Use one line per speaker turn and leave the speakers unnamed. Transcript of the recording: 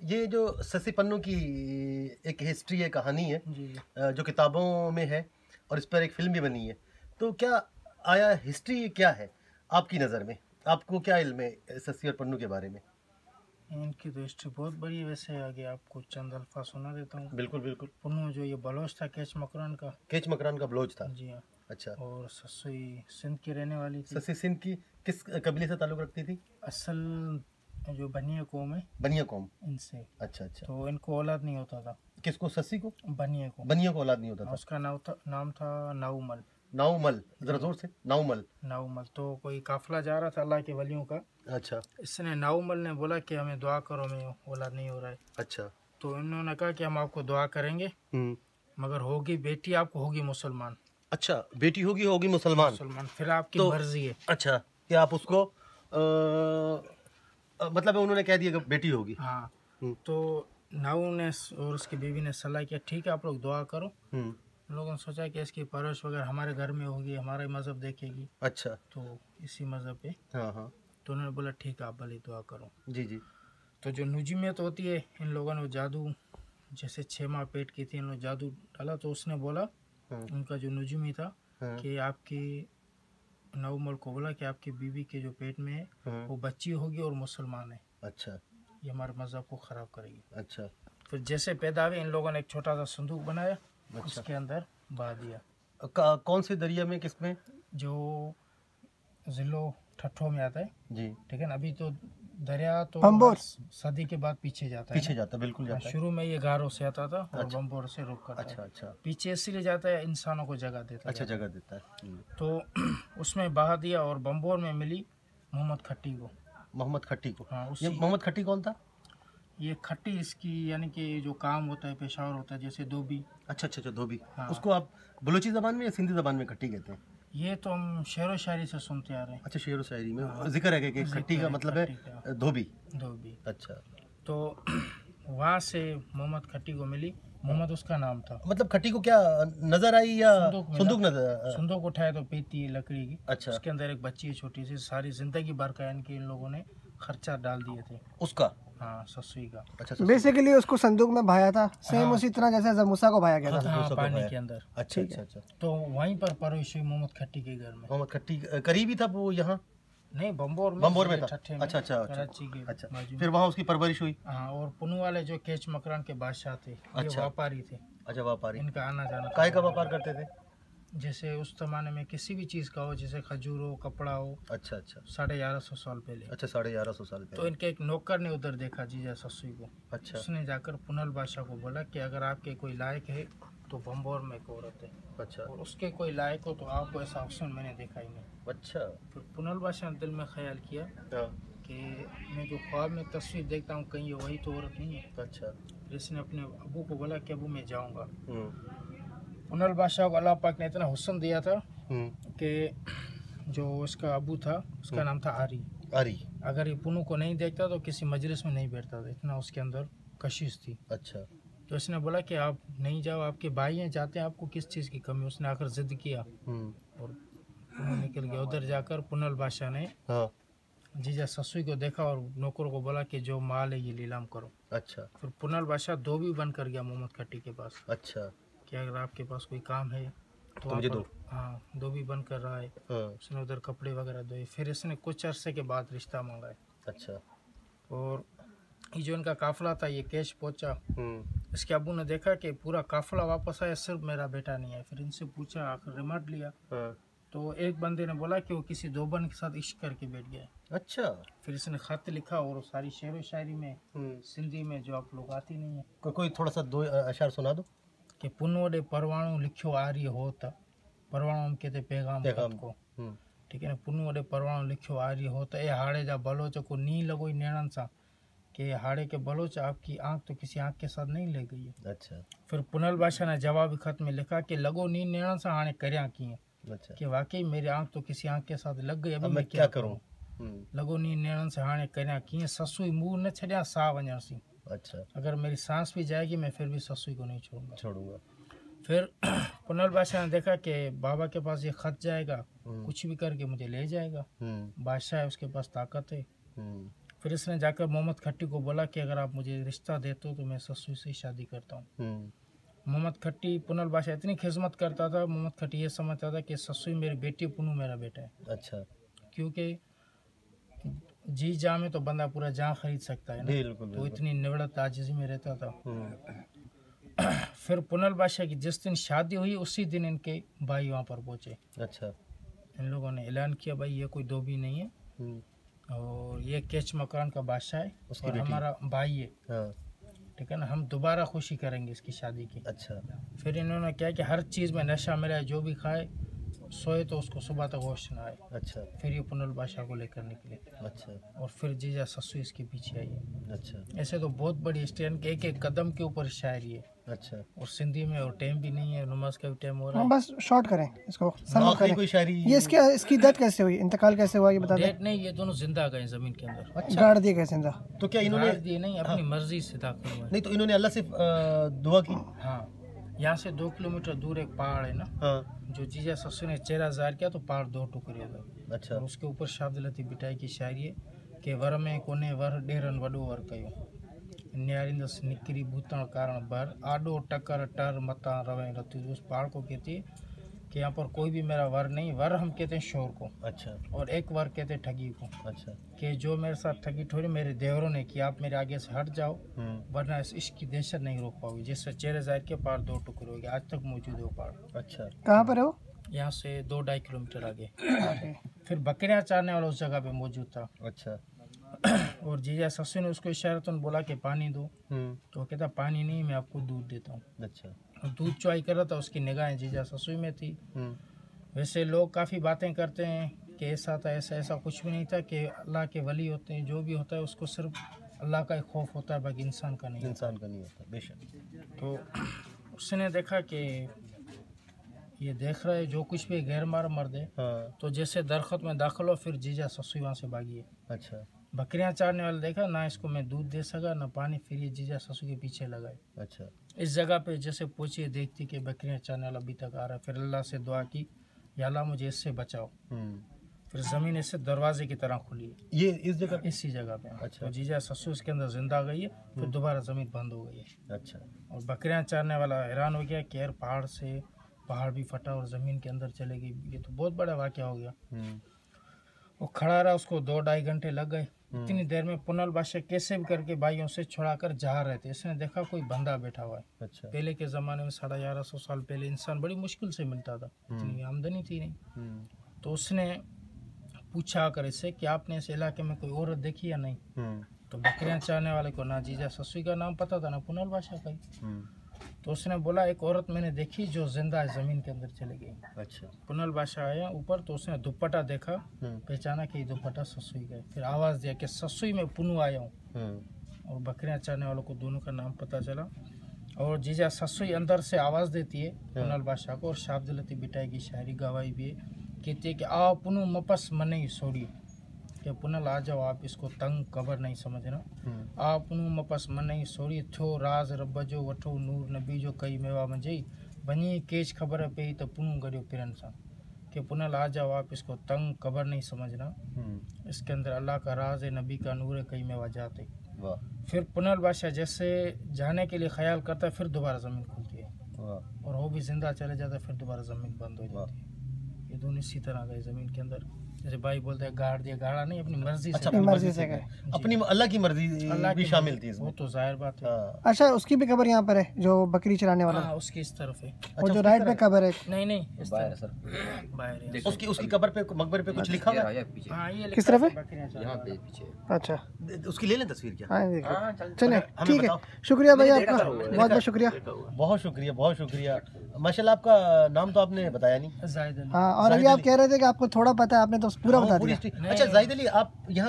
ये जो ससी पन्नू की एक हिस्ट्री है, कहानी है
जी।
जो किताबों में है और इस पर एक फिल्म भी बनी है, तो क्या आया हिस्ट्री क्या है आपकी नज़र में? आपको क्या इल्म है ससी और पन्नू के बारे में?
इनकी तो हिस्ट्री बहुत बड़ी है। वैसे आगे आपको चंद अल्फाज सुना देता हूँ।
बिल्कुल बिल्कुल।
पुन्नू जो ये बलोच था, केच मकरान का।
केच मकरान का बलोच था।
जी हाँ।
अच्छा।
और ससुई सिंध की रहने वाली थी।
ससी सिंध की किस कबीले से ताल्लुक़ रखती थी?
असल जो बनिया कौम है,
बनिया कौम।
इनसे।
अच्छा अच्छा।
तो इनको औलाद नहीं होता था।
किसको? ससी को?
बनिया को।
बनिया को औलाद नहीं होता था।
उसका नाम था नाउमल।
नाउमल, जरा जोर से। नाउमल।
नाउमल। तो कोई काफिला जा रहा था अल्लाह के वलियों का।
अच्छा
इसने नाउमल ने बोला कि हमें दुआ करो, हमें औलाद नहीं हो रहा है।
अच्छा।
तो इन्होंने कहा कि हम आपको दुआ करेंगे, मगर होगी बेटी आपको, होगी मुसलमान।
अच्छा, बेटी होगी मुसलमान।
फिर आपकी
तो
मर्जी है।
अच्छा, कि आप उसको मतलब उन्होंने कह दिया कि बेटी होगी।
हाँ। तो नाऊ ने और उसकी बीवी ने सलाह किया, ठीक है आप लोग दुआ करो। लोगों ने सोचा कि इसकी परवरिश वगैरह हमारे घर में होगी, हमारा मज़हब देखेगी।
अच्छा।
तो इसी मज़हब पे।
हाँ हाँ।
तो उन्होंने बोला ठीक है आप भले दुआ करो।
जी जी।
तो जो नुजमियत होती है, इन लोगों ने जादू, जैसे 6 माह पेट की थी, इन लोगों जादू डाला। तो उसने बोला, उनका जो नुजमी था, कि आपकी नवमल को बोला कि आपकी बीवी के जो पेट में है वो बच्ची होगी और मुसलमान है।
अच्छा।
ये हमारे मज़हब को ख़राब करेगी।
अच्छा।
फिर जैसे पैदा हुए, इन लोगों ने एक छोटा सा संदूक बनाया। अच्छा। उसके अंदर बहा दिया।
कौन से दरिया में, किसमें? जो
ज़िलो ठट्ठों में आता है
जी।
ठीक है ना। अभी तो दरिया तो सदी के बाद पीछे जाता है,
पीछे जाता, बिल्कुल जाता है।
शुरू में ये गारों से आता था और बम्बोर से रुक करता है।
अच्छा अच्छा।
पीछे इसलिए जाता है, इंसानों को जगह देता है।
अच्छा, जगह देता है।
तो उसमें बहा दिया और बम्बोर में मिली मोहम्मद खट्टी को।
मोहम्मद खट्टी को?
हाँ।
ये मोहम्मद खट्टी कौन था?
ये खट्टी इसकी यानी कि जो काम होता है, पेशावर होता है, जैसे धोबी।
अच्छा अच्छा अच्छा, धोबी।
हाँ।
उसको आप बलूची ज़बान में या सिंधी ज़बान में खट्टी कहते हैं?
ये तो हम शेर व शायरी से सुनते आ रहे हैं।
अच्छा, शेर व शायरी में।
हाँ।
जिक्र है कि खट्टी का मतलब है धोबी।
धोबी।
अच्छा।
तो वहाँ से मोहम्मद खट्टी को मिली। मोहम्मद उसका नाम था।
मतलब खट्टी को क्या नजर आई या
संदूक नजर? संदूक उठाया तो पीती लकड़ी की।
अच्छा।
उसके अंदर एक बच्ची है छोटी सी। सारी जिंदगी भर का इनके इन लोगों ने खर्चा डाल दिए थे
उसका।
हाँ, ससुई का।
अच्छा।
बेसिकली उसको संदूक में भाया था, सेम उसी तरह जैसे मूसा को भाया गया था।
हाँ, पानी के अंदर।
अच्छा अच्छा अच्छा।
तो वहीं पर परवरिश हुई मोहम्मद खट्टी के घर में।
मोहम्मद खट्टी करीबी था वो यहाँ?
नहीं, बम्बोर में
था। अच्छा अच्छा
कराची के।
अच्छा। फिर वहाँ उसकी परवरिश हुई।
हाँ। और पुन्नू वाले जो केच मकरान के बादशाह थे, ये व्यापारी थे।
अच्छा, व्यापारी।
इनका आना जाना।
काय का व्यापार करते थे?
जैसे उस जमाने में किसी भी चीज़ का हो, जैसे खजूर हो, कपड़ा हो।
अच्छा अच्छा।
1150 साल पहले।
अच्छा, 1150 साल पहले।
तो इनके एक नौकर ने उधर देखा जीजा ससुई को।
अच्छा।
उसने जाकर पुनल बादशाह को बोला कि अगर आपके कोई लायक है तो बम्बोर में एक औरत है।
अच्छा।
और उसके कोई लायक हो तो आपको ऐसा ऑप्शन मैंने देखा ही नहीं।
अच्छा।
फिर पुनल बादशाह ने दिल में ख्याल किया कि मैं जो ख्वाब में तस्वीर देखता हूँ कहीं ये वही तो औरत नहीं है।
अच्छा।
फिर इसने अपने अबू को बोला कि अबू मैं जाऊँगा। पुनल बादशाह को अल्लाह पाक ने इतना हुस्न दिया था कि जो उसका अबू था उसका नाम था आरी। अगर ये पुन्नू को नहीं देखता तो किसी मजलिस में नहीं बैठता था, इतना उसके अंदर कशिश थी।
अच्छा।
तो इसने बोला कि आप नहीं जाओ, आपके भाई हैं जाते हैं, आपको किस चीज़ की कमी। उसने आकर जिद किया और पुन्नू निकल गया। उधर जाकर पुनल बादशाह ने जीजा ससुई को देखा और नौकर को बोला कि जो माल है ये नीलाम करो।
अच्छा।
फिर पुनल बादशाह धोबी बन कर गया मोहम्मद खट्टी के पास।
अच्छा।
कि अगर आपके पास कोई काम है तो
मुझे दो।
हाँ, धोबी बन कर रहा है। उसने उधर कपड़े वगैरह धोए। फिर इसने कुछ अरसे के बाद रिश्ता मांगा है।
अच्छा। और
ये जो इनका काफिला था ये केश पहुंचा। इसके अबू ने देखा कि पूरा काफिला वापस आया, सिर्फ मेरा बेटा नहीं है। फिर इनसे पूछा, आखिर रिमांड लिया। तो एक बंदे ने बोला कि वो किसी दोबन के साथ इश्क करके बैठ गया। अच्छा। फिर इसने खत लिखा और सारी शेर व शायरी में सिंधी में जो आप लोग आती नहीं है,
कोई थोड़ा सा दो अशआर सुना दो।
कि पुनवड़े परवाणु लिखियो आ रही हो त परवाणु हम कहते पैगाम को, ठीक है ना। पुनवड़े परवाणु लिखियो आ रही हो त ए हाड़े जा बलोच को नी लगोई नैणन सा, कि हाड़े के बलोच आपकी आंख तो किसी आंख के साथ नहीं ले गई है। अच्छा। फिर पुनल बादशाह ने जवाबी खत में लिखा कि लगो नी नैणन सा हाणे कर्या की। अच्छा। कि वाकई मेरी आंख तो किसी आंख के साथ लग गई, अभी मैं क्या करूं। लगो नी नैणन से हाणे कर्या की, ससुई मुंह न छड़िया सा वञण सी। अच्छा। अगर मेरी सांस भी जाएगी मैं फिर भी ससुई को नहीं छोड़ूंगा। फिर पुनल बादशाह ने देखा कि बाबा के पास ये खत जाएगा, कुछ भी करके मुझे ले जाएगा। बादशाह है, उसके पास ताकत है।
फिर इसने जाकर मोहम्मद खट्टी को बोला कि अगर आप मुझे रिश्ता देते हो तो मैं ससुई से शादी करता हूँ। मोहम्मद खट्टी पुनल बादशाह इतनी खिदमत करता था, मोहम्मद खट्टी ये समझता था कि ससुई मेरी बेटी, पुन्नू मेरा बेटा है।
अच्छा।
क्योंकि जी जा में तो बंदा पूरा जहाँ खरीद सकता है ना,
बिल्कुल,
तो इतनी निवड़त आजिज़ी में रहता था। फिर पुनल बादशाह की जिस दिन शादी हुई उसी दिन इनके भाई वहाँ पर पहुँचे।
अच्छा।
इन लोगों ने ऐलान किया भाई ये कोई धोबी नहीं है और ये केच मकान का बादशाह है और हमारा भाई है।
हाँ।
ठीक है ना, हम दोबारा खुशी करेंगे इसकी शादी की।
अच्छा।
फिर इन्होंने क्या कि हर चीज़ में नशा मिला, जो भी खाए सोए तो उसको सुबह तक होश ना आए।
अच्छा।
फिर ये पुनल बादशाह को लेकर निकले।
अच्छा।
और फिर जीजा ससु इसके पीछे आई है।
अच्छा।
ऐसे तो बहुत बड़ी स्टैंड के एक एक कदम के ऊपर शायरी है।
अच्छा।
और सिंधी में और टाइम भी नहीं है, नमाज का भी टाइम हो रहा है।
बस शॉर्ट करें इसको, सम करें।
कोई शायरी
ये इसकी डेथ कैसे हुई, इंतकाल कैसे हुआ ये बता दें।
डेट नहीं, ये दोनों जिंदा गए जमीन के अंदर।
अच्छा।
गाड़ दिए कैसे जिंदा?
तो क्या इन्होंने
दिए नहीं, अपनी मर्जी से दाखिल हुए।
नहीं तो इन्होंने अल्लाह से दुआ की?
हाँ, यहाँ से 2 किलोमीटर दूर एक पहाड़ है ना,
हाँ।
जो जीजा ससु ने चेहरा जार किया तो पहाड़ 2 टुकड़े हो गए।
अच्छा।
और उसके ऊपर शाब्दलती बिटाई की शायरी है कि वर में कोने वर डेरन वडो वर कयो न्यारिंदस निकरी भूतण कारण भर आडो टकर टर मता रवे रती। उस पहाड़ को कहती है कि यहाँ पर कोई भी मेरा वर नहीं, वर हम कहते हैं शोर को।
अच्छा।
और एक वर कहते हैं ठगी को।
अच्छा।
कि जो मेरे साथ ठगी ठोरी मेरे देवरों ने की, आप मेरे आगे से हट जाओ वरना इस इश्क की दहशत नहीं रोक पाओगी। जिससे चेहरे जाहिर के पहाड़ 2 टुकड़े हो गए, आज तक मौजूद है वो पहाड़।
अच्छा।
कहाँ पर है वो?
यहाँ से 2-2.5 किलोमीटर आगे। फिर बकरियाँ चारने वाला उस जगह पे मौजूद था।
अच्छा।
और जीजा ससु ने उसको इशारतन बोला कि पानी दो, तो वो कहता पानी नहीं, मैं आपको दूध देता हूँ।
अच्छा।
और दूध चुआई कर रहा था, उसकी निगाहें जीजा ससु में थी। वैसे लोग काफ़ी बातें करते हैं कि ऐसा था, ऐसा कुछ भी नहीं था, कि अल्लाह के वली होते हैं, जो भी होता है उसको सिर्फ अल्लाह का ही खौफ होता है, बाकी इंसान का नहीं
होता बेशक।
तो उसने देखा कि ये देख रहा है जो कुछ भी गैर मार मर्द है।
हाँ।
तो जैसे दरख्त में दाखिल हो, फिर जीजा ससु वहाँ से भागी है।
अच्छा।
बकरियां चारने वाले देखा ना, इसको मैं दूध दे सका ना पानी, फिर ये जीजा ससु के पीछे लगाए।
अच्छा।
इस जगह पे जैसे पहुंची, देखती कि बकरियां चारने वाला अभी तक आ रहा है। फिर अल्लाह से दुआ की, या अल्लाह मुझे इससे बचाओ। फिर ज़मीन इससे दरवाजे की तरह खुली।
ये इस जगह,
इसी जगह पे।
अच्छा।
तो जीजा ससु इसके अंदर जिंदा गई है। फिर दोबारा ज़मीन बंद हो गई है।
अच्छा।
और बकरियां चारने वाला हैरान हो गया कि यार पहाड़ भी फटा और ज़मीन के अंदर चले गई, ये तो बहुत बड़ा वाक़या हो गया। वो खड़ा रहा, उसको 2-2.5 घंटे लग गए। इतनी देर में पुनल बादशाह कैसे भी करके भाइयों से छुड़ाकर जा रहे थे। इसने देखा कोई बंदा बैठा हुआ है।
अच्छा।
पहले के ज़माने में 1150 साल पहले इंसान बड़ी मुश्किल से मिलता था, इतनी आमदनी थी नहीं। तो उसने पूछा कर इससे कि आपने इस इलाके में कोई औरत देखी या नहीं। तो बकरियां चारने वाले को ना जीजा ससु का नाम पता था ना पुनल बादशाह का ही। तो उसने बोला एक औरत मैंने देखी जो जिंदा है, ज़मीन के अंदर चली गई।
अच्छा।
पुनल बादशाह आया ऊपर, तो उसने दुपट्टा देखा, पहचाना कि दुपट्टा ससुई का है। फिर आवाज़ दिया कि ससुई में पुन्नू आया हूँ। और बकरियां चारने वालों को दोनों का नाम पता चला। और जीजा ससुई अंदर से आवाज़ देती है पुनल बादशाह को, और शाब्दलती बिटाई की शायरी गवाही भी है। कहती है कि आओ पुन्नू मपस मने सोड़ी, कि पुनल आ जाओ, आप इसको तंग कबर नहीं समझना। आ पुन्नू मपस मने सोड़ी थो राज रब जो वठो नूर नबी जो कई मेवा मंझई बनी केच खबर पे तो पुन्नू गड़ियो पिरन सा। कि पुनल आ जाओ, आप इसको तंग कबर नहीं समझना, इसके अंदर अल्लाह का राज है, नबी का नूर है, कई मेवा जाते। फिर पुनल बादशाह जैसे जाने के लिए ख्याल करता है, फिर दोबारा ज़मीन खुलती है और वो भी जिंदा चले जाता है। फिर दोबारा ज़मीन बंद हो जाती है। ये दोनों इसी तरह गए ज़मीन के अंदर। जैसे भाई बोलते हैं गाड़ दिया, गाड़ा नहीं, अपनी मर्जी से।
अपनी मर्जी से गए, अपनी अल्लाह की मर्जी भी शामिल थी इसमें।
वो तो जाहिर बात है।
अच्छा, उसकी भी कब्र यहाँ पर है जो बकरी चराने वाला?
हाँ, उसकी इस तरफ है।
और जो राइट पे कब्र है?
नहीं इस तरफ बाहर है।
उसकी कब्र पे, मकबरे पे कुछ लिखा हुआ है?
हाँ, ये
किस तरफ है?
यहाँ पे पीछे।
अच्छा,
उसकी ले लें तस्वीर क्या?
हाँ, चले ठीक है। शुक्रिया भैया आपका, बहुत बहुत शुक्रिया।
बहुत शुक्रिया, बहुत शुक्रिया। माशाल्लाह, आपका नाम तो आपने बताया नहीं।
जाहिद अली।
हाँ, और अभी आप कह रहे थे कि आपको थोड़ा पता है, आपने तो पूरा बता दिया।
अच्छा जाहिद अली, आप यहाँ